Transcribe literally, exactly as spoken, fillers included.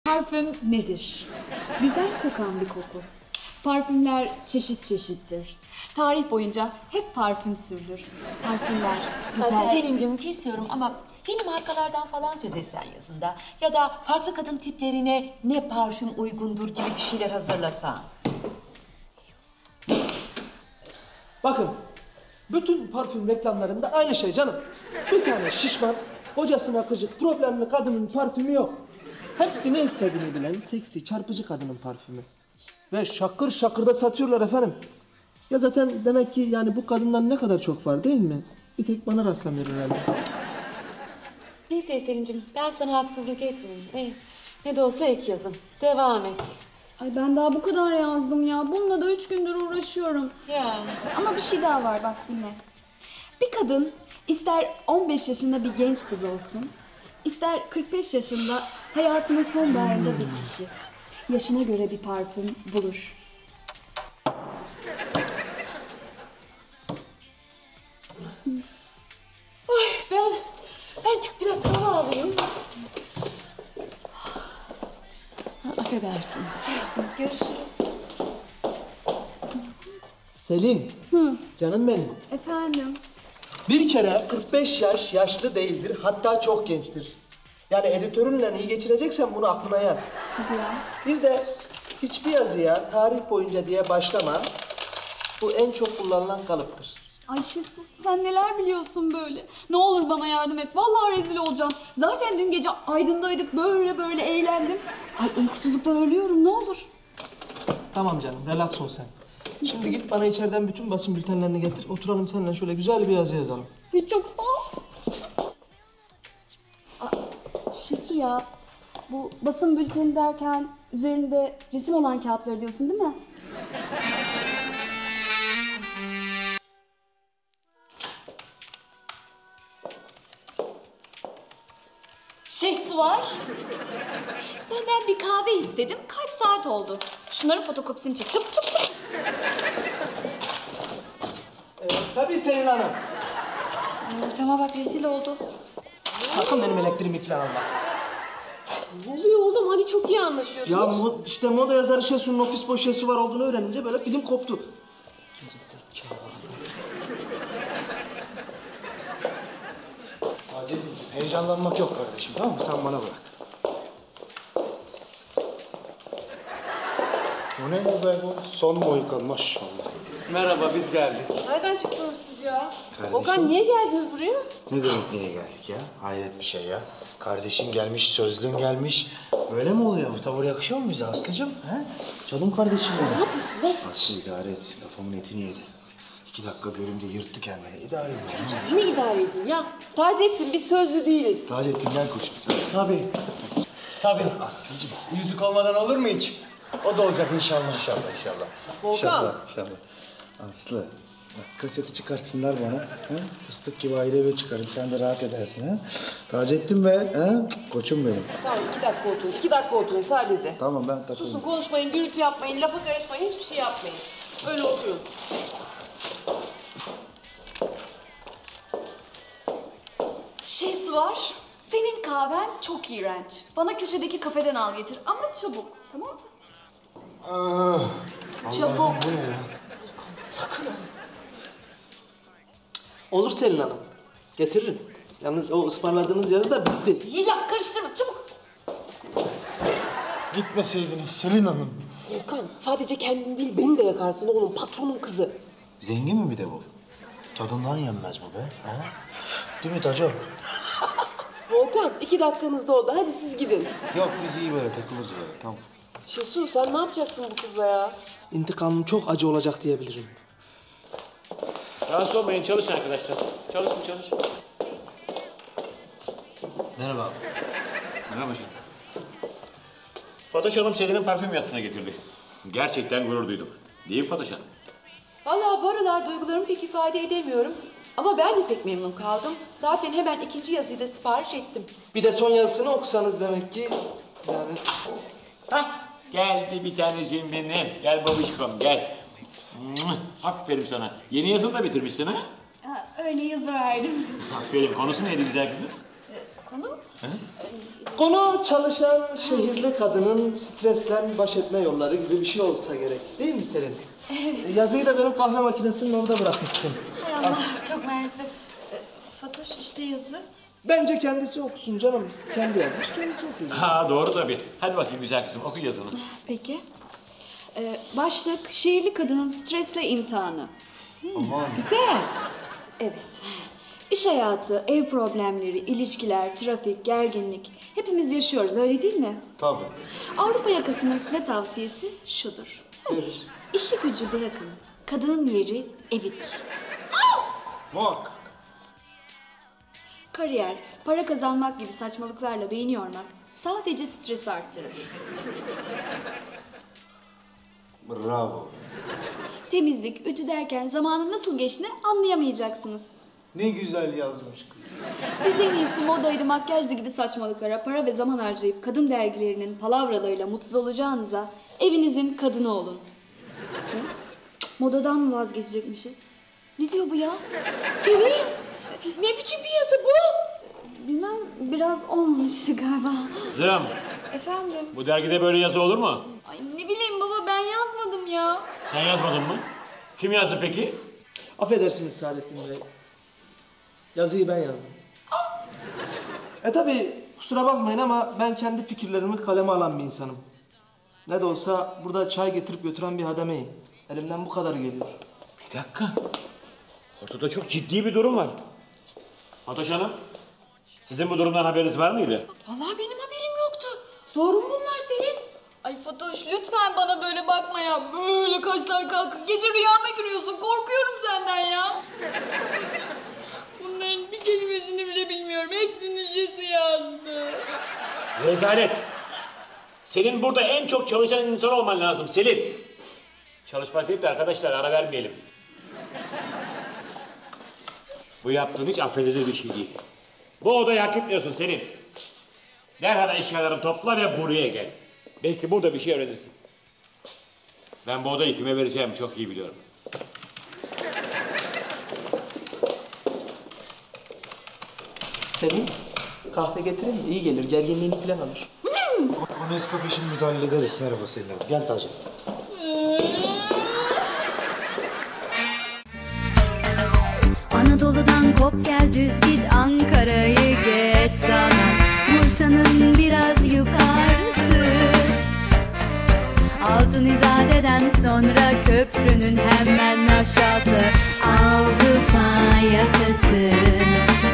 Parfüm nedir? Güzel kokan bir koku. Parfümler çeşit çeşittir. Tarih boyunca hep parfüm sürülür. Parfümler güzel... Selin'cim kesiyorum ama yeni markalardan falan söz etsen yazında. Ya da farklı kadın tiplerine ne parfüm uygundur gibi bir şeyler hazırlasan. Bakın, bütün parfüm reklamlarında aynı şey canım. Bir tane şişman, kocasına kıcık, problemli kadının parfümü yok. Hepsini istediğini edilen seksi, çarpıcı kadının parfümü. Ve şakır şakır da satıyorlar efendim. Ya zaten demek ki yani bu kadınlar ne kadar çok var değil mi? Bir tek bana rastlamıyor herhalde. Neyse Selin'cim ben sana haksızlık etmeyeyim. Ne, ne de olsa ek yazın. Devam et. Ay ben daha bu kadar yazdım ya. Bununla da üç gündür uğraşıyorum. Ya. Ama bir şey daha var bak dinle. Bir kadın ister on beş yaşında bir genç kız olsun, ister kırk beş yaşında hayatının sonbaharında bir kişi. Yaşına göre bir parfüm bulur. Ay ben, ben çık biraz hava alayım. Affedersiniz. Görüşürüz. Selin, Hı. canım benim. Efendim? Bir kere kırk beş yaş yaşlı değildir, hatta çok gençtir. Yani editörünle iyi geçireceksen bunu aklına yaz. Ya. Bir de hiçbir yazıya tarih boyunca diye başlama. Bu en çok kullanılan kalıptır. Ay Şesu sen neler biliyorsun böyle? Ne olur bana yardım et. Vallahi rezil olacağım. Zaten dün gece Aydın'daydık böyle böyle eğlendim. Ay uykusuzluktan ölüyorum ne olur. Tamam canım, relax ol sen. Şimdi git bana içeriden bütün basın bültenlerini getir. Oturalım seninle şöyle güzel bir yazı yazalım. Ay, çok sağ ol. Aa, Şesu ya, bu basın bülteni derken üzerinde resim olan kağıtları diyorsun değil mi? Şesu var. Senden bir kahve istedim. Kaç saat oldu? Şunların fotokopisini çek. Çabuk çabuk çabuk. Ee, tabii Selin Hanım. Ortama bak rezil oldu. Sakın benim elektriğimi falan alma. Ne oluyor oğlum? Hani çok iyi anlaşıyordunuz. Ya mo işte moda yazarı Şesu'nun ofis boy Şesu var olduğunu öğrenince böyle film koptu. Gerizekalı. Acil heyecanlanmak yok kardeşim, tamam mı? Sen bana bırak. Bu ne bu be bu? Son Mohikan maşallah. Merhaba, biz geldik. Nereden çıktınız siz ya? Kardeşim. Okan niye geldiniz buraya? Ne demek niye geldik ya? Hayret bir şey ya. Kardeşin gelmiş, sözlün gelmiş. Böyle mi oluyor? Bu tavır yakışıyor mu bize Aslı'cığım? He? Canım kardeşim benim. Ne yapıyorsun be? Aslı idare et. Kafamın etini yedi. İki dakika görümde yırttı kendini. İdare et. Ne idare edeyim ya? Taceddin biz sözlü değiliz. Taceddin gel koçum sen. Tabii. Tabii. Aslı'cığım. Yüzük olmadan olur mu hiç? O da olacak inşallah. İnşallah inşallah. Volkan. İnşallah inşallah. Aslı. Bak kaseti çıkarsınlar bana. He? Fıstık gibi ayrı eve çıkarım. Sen de rahat edersin. He? Taceddin be. He? Koçum benim. Tamam iki dakika oturun. iki dakika oturun sadece. Tamam ben takıldım. Susun konuşmayın, gürültü yapmayın, lafa karışmayın, hiçbir şey yapmayın. Öyle oturun. Şesu var. Senin kahven çok iğrenç. Bana köşedeki kafeden al getir ama çabuk. Tamam mı? Ah, Çabuk. Allah'ım, bu ne ya? Sakın ha. Olur Selin Hanım. Getiririm. Yalnız o ısmarladığınız yazı da bitti. İyi laf karıştırma çabuk. Gitmeseydiniz Selin Hanım. Volkan sadece kendini değil beni de yakarsın oğlum, patronun kızı. Zengin mi bir de bu? Tadından yenmez bu be. Ha? Değil mi Taco? Volkan iki dakikanız doldu, hadi siz gidin. Yok biz iyi böyle takılırız böyle tamam. Şesu sen ne yapacaksın bu kızla ya? İntikamım çok acı olacak diyebilirim. Rahatsız olmayın, çalışın arkadaşlar. Çalışın, çalışın. Merhaba. Merhaba canım. Fatoş Hanım Selin'in parfüm yazısına getirdi. Gerçekten gurur duydum. Değil mi Fatoş Hanım? Vallahi bu aralar duygularımı pek ifade edemiyorum. Ama ben de pek memnun kaldım. Zaten hemen ikinci yazıyı da sipariş ettim. Bir de son yazısını okusanız demek ki yani... Hah, geldi bir taneciğim benim. Gel babişkom, gel. Aferin sana. Yeni yazını da bitirmişsin ha? Ha, öyle yazı verdim. Aferin. Konusu neydi güzel kızım? Konu? Konu çalışan şehirli kadının stresle baş etme yolları gibi bir şey olsa gerek. Değil mi Selin? Evet. Yazıyı da benim kahve makinesinin orada bırakmışsın. Hay Allah, çok mersi. Ee, Fatoş işte yazı. Bence kendisi okusun canım. Kendi yazmış, kendisi okuyacak. Ha doğru tabii. Hadi bakayım güzel kızım oku yazını. Peki. Ee, başlık, şehirli kadının stresle imtihanı. Aman. Güzel. Evet. İş hayatı, ev problemleri, ilişkiler, trafik, gerginlik hepimiz yaşıyoruz, öyle değil mi? Tabii. Avrupa yakasının size tavsiyesi şudur. Nedir? İşi gücü bırakın. Kadının yeri evidir. Muhakkak. Kariyer, para kazanmak gibi saçmalıklarla beyin yormak sadece stres arttırır. Bravo. Temizlik, ütü derken zamanın nasıl geçtiğini anlayamayacaksınız. Ne güzel yazmış kız. Siz en iyisi modaydı, makyajdı gibi saçmalıklara para ve zaman harcayıp kadın dergilerinin palavralarıyla mutsuz olacağınıza evinizin kadını olun. Ne? Modadan mı vazgeçecekmişiz? Ne diyor bu ya? Selin! Ne biçim bir yazı bu? Bilmem, biraz olmamış galiba. Kızım Efendim? bu dergide böyle yazı olur mu? Ay ne bileyim baba, ben yazmadım ya. Sen yazmadın mı? Kim yazdı peki? Affedersiniz Saadettin Bey. Yazıyı ben yazdım. E tabi kusura bakmayın ama ben kendi fikirlerimi kaleme alan bir insanım. Ne de olsa burada çay getirip götüren bir hademeyim. Elimden bu kadar geliyor. Bir dakika. Ortada çok ciddi bir durum var. Fatoş Hanım, sizin bu durumdan haberiniz var mıydı? Vallahi benim haberim yoktu. Doğru mu bunlar Selin? Ay Fatoş, lütfen bana böyle bakma ya. Böyle kaşlar kalkıp gece rüyama giriyorsun. Korkuyorum senden ya. Bunların bir kelimesini bile bilmiyorum. Hepsinin şişesi yazdı. Rezalet. Senin burada en çok çalışan insan olman lazım Selin. Çalışmak değil de arkadaşlar ara vermeyelim. Bu yaptığın hiç affedilir bir şey değil. Bu odayı hak etmiyorsun Selin. Derhal eşyalarını topla ve buraya gel. Belki burada bir şey öğrenirsin. Ben bu odayı kime vereceğimi çok iyi biliyorum. Selin, kahve getireyim mi? İyi gelir, gerginliğini falan alır. O Nescafe işimizi hallederiz. Merhaba Selin Hanım. Gel Taceddin. Anadolu'dan kop gel düz git, Ankara'yı geç sana, Bursa'nın biraz yukarısı. Altın İzade'den sonra köprünün hemen aşağısı, Avrupa yakası.